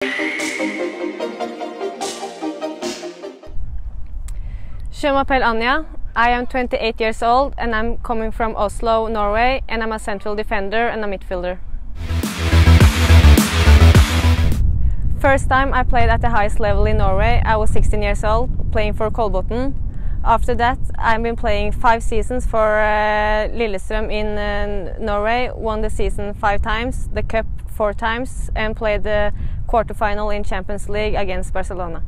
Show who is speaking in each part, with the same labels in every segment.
Speaker 1: Je m'appelle Anja. I am 28 years old and I'm coming from Oslo, Norway, and I'm a central defender and a midfielder. First time I played at the highest level in Norway, I was 16 years old, playing for Kolbotn. After that, I've been playing 5 seasons for Lillestrøm in Norway, won the season 5 times, the cup 4 times, and played the quarterfinal in Champions League against Barcelona.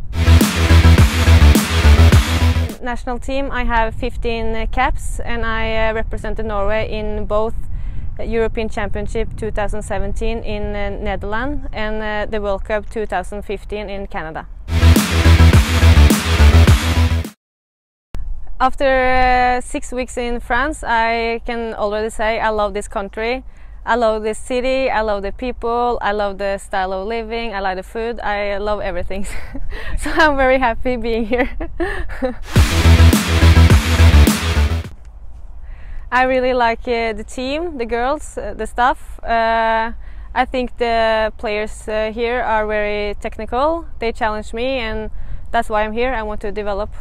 Speaker 1: National team, I have 15 caps and I represented Norway in both European Championship 2017 in Netherlands and the World Cup 2015 in Canada. After 6 weeks in France, I can already say I love this country. I love this city, I love the people, I love the style of living, I like the food, I love everything. So I'm very happy being here. I really like the team, the girls, the staff. I think the players here are very technical. They challenge me and that's why I'm here. I want to develop.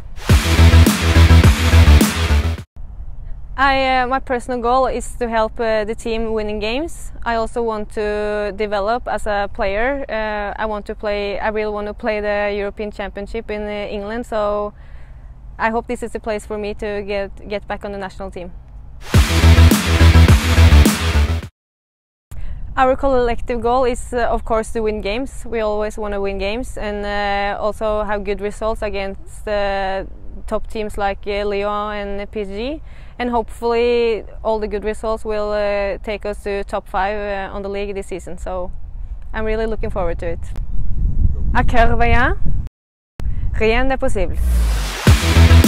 Speaker 1: My personal goal is to help the team winning games. I also want to develop as a player. I really want to play the European Championship in England, so I hope this is the place for me to get back on the national team. Our collective goal is, of course, to win games. We always want to win games and also have good results against top teams like Lyon and PSG. And hopefully all the good results will take us to top 5 on the league this season. So I'm really looking forward to it. À cœur vaillant, rien n'est possible.